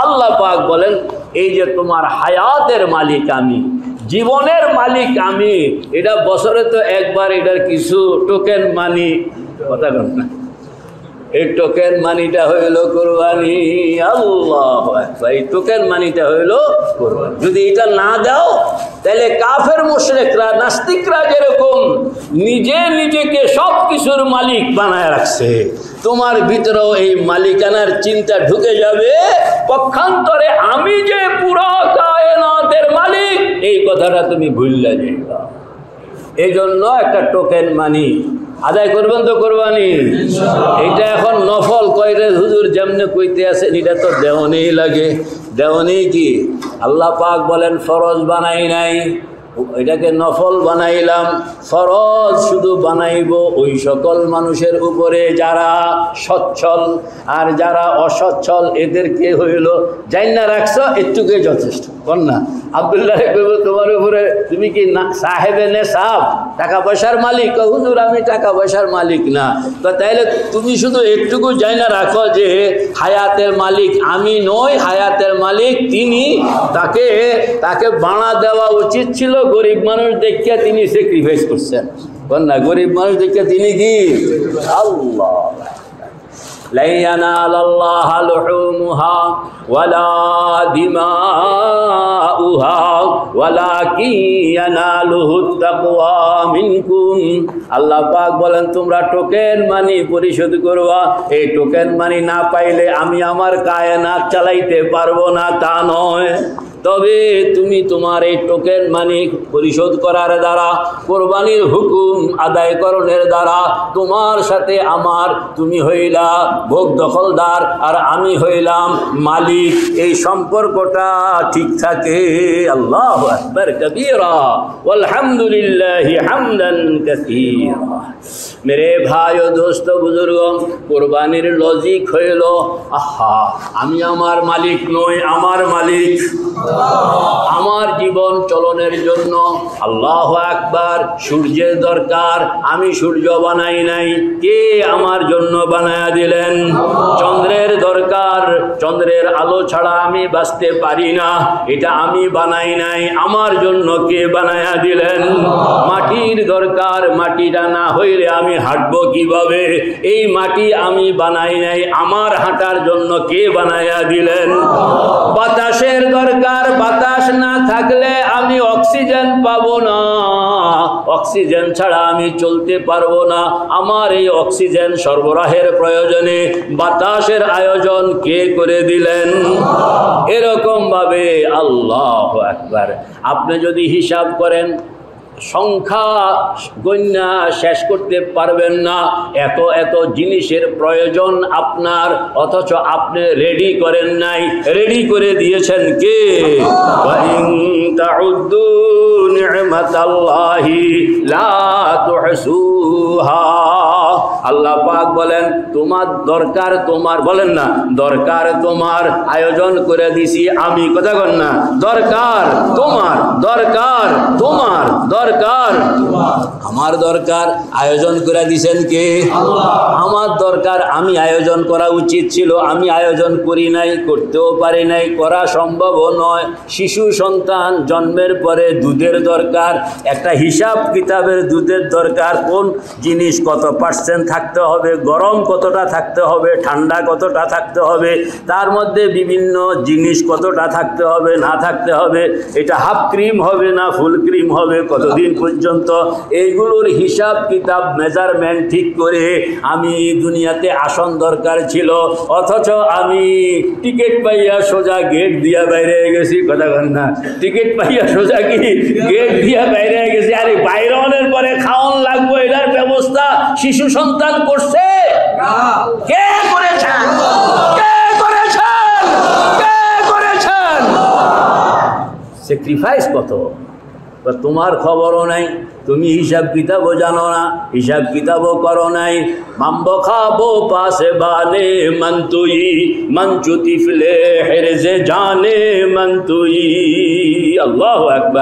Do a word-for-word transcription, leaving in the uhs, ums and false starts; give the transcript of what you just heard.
আল্লাহ পাক বলেন এই যে তোমার হায়াতের মালিক আমি, জীবনের মালিক আমি, এটা বছরে তো একবার এটার কিছু টোকেন মানি, কথা বল না, এই টোকেন মানিটা হইল কোরবানি। আল্লাহ এই টোকেন মানিটা হইল কোরবানি। যদি এটা না দাও তাহলে কাফের মুশরিকরা নাস্তিকরা যেরকম নিজে নিজেকে সব কিছুর মালিক বানায় রাখছে, তোমার ভিতরেও এই মালিকানার চিন্তা ঢুকে যাবে, পক্ষান্তরে আমি যে পুরো কায়নাতের মালিক এই কথাটা তুমি ভুললে যাইবা। এই জন্য একটা টোকেন মানি আদায় করবেন তো কোরবানি। এটা এখন নফল কয়রে হুজুর যেমনে কইতে আছেন এটা তো দেওয়ানেই লাগে। দেওয়ানি কি আল্লাহ পাক বলেন ফরজ বানাই নাই, এটাকে নফল বানাইলাম। ফরজ শুধু বানাইব ওই সকল মানুষের উপরে যারা সচ্ছল, আর যারা অসচ্ছল এদেরকে হইল জাইনা রাখছ একটুকে যথেষ্ট। বল না আব্দুল্লাহ কইব তোমার উপরে তুমি কি না সাহেবে নেশাব, টাকা পয়সার মালিক? হুজুর আমি টাকা পয়সার মালিক না। তো তাইলে তুমি শুধু একটুকু জাইনা রাখো যে হায়াতের মালিক আমি নই, হায়াতের মালিক তিনি। তাকে তাকে বাড়া দেওয়া উচিত ছিল, গরিব মানুষ দেখিয়া তিনি স্যাক্রিফাইস করছেন। বল না গরিব মানুষ দেখিয়া তিনি কি আল্লাহ لا ينال الله لحومها ولا دماؤها ولكن يناله التقوى منكم। আল্লাহ পাক বলেন তোমরা টোকেন মানি পরিশোধ করবা। এই টোকেন মানি না পাইলে আমি আমার কায়নাত চালাইতে পারবো না তা নয়, তবে তুমি তোমার এই টোকেন মানি পরিশোধ করার দ্বারা, কোরবানির হুকুম আদায়করণের দ্বারা তোমার সাথে আমার, তুমি হইলা ভোগ দখলদার আর আমি হইলাম মালিক, এই সম্পর্কটা ঠিক থাকে। আল্লাহু আকবার কবীরা ওয়ালহামদুলিল্লাহি হামদান কাসীরা। মেরে ভাই ও দোস্ত বুজুর্গ, কোরবানির লজিক হইল আহা আমি আমার মালিক নই, আমার মালিক আমার জীবন চলনের জন্য আল্লাহু আকবার সূর্যের দরকার, আমি সূর্য বানাই নাই, কে আমার জন্য বানায়া দিলেন? চন্দ্রের দরকার, চন্দ্রের আলো ছাড়া আমি বাঁচতে পারি না, এটা আমি বানাই নাই, আমার জন্য কে বানায়া দিলেন? মাটির দরকার, মাটিটা না হইলে আমি হাঁটবো কিভাবে? এই মাটি আমি বানাই নাই, আমার হাঁটার জন্য কে বানায়া দিলেন? বাতাসের দরকার, বাতাস না থাকলে আমি অক্সিজেন পাবো না, অক্সিজেন ছাড়া আমি চলতে পারবো না, আমার এই অক্সিজেন সরবরাহের প্রয়োজনে বাতাসের আয়োজন কে করে দিলেন? এরকম ভাবে আল্লাহু আকবার। আপনি যদি হিসাব করেন সংখ্যা গণ্যা শেষ করতে পারবেন না, এত এত জিনিসের প্রয়োজন আপনার, অথচ আপনি রেডি করেন নাই, রেডি করে দিয়েছেন কে? ওয়া ইন তাউদ্দু নি'মাতাল্লাহি লা তুহসুহা। আল্লাহ পাক বলেন তোমার দরকার, তোমার বলেন না দরকার তোমার, আয়োজন করে দিছি আমি, কথা বল না দরকার তোমার, দরকার তোমার, দরকার আমার, দরকার আয়োজন করে দিছেন কে? আমার দরকার আমি আয়োজন করা উচিত ছিল, আমি আয়োজন করি নাই, করতেও পারি নাই, করা সম্ভবও নয়। শিশু সন্তান জন্মের পরে দুধের দরকার, একটা হিসাব কিতাবের দুধের দরকার, কোন জিনিস কত পার্সেন্ট থাকতে হবে, গরম কতটা থাকতে হবে, ঠান্ডা কতটা থাকতে হবে, তার মধ্যে বিভিন্ন জিনিস কতটা থাকতে হবে না থাকতে হবে, এটা হাফ ক্রিম হবে না ফুল ক্রিম হবে, কতদিন পর্যন্ত, এইগুলোর হিসাব কিতাব মেজারমেন্ট ঠিক করে আমি দুনিয়াতে আসন দরকার ছিল, অথচ আমি টিকিট পাইয়া সোজা গেট দিয়া বাইরে গেছি, কথা বল না টিকিট পাইয়া সোজা কি গেট দিয়া বাইরে গেছি। আরে বাইরনের পরে খাওয়ান লাগবে, এটার ব্যবস্থা শিশু সন্তান করছে? কে করেছেন? কে করেছেন? কে করেছেন? স্যাক্রিফাইস কত, তোমার খবরও নাই, তুমি হিসাব কিতাবও জানো না, হিসাব কিতাবও করো নাই। মাম্বো খাবো পাশে বানে মন তুই, মঞ্চু তিফলে হেরে জানে মন তুই। আল্লাহু আকবার।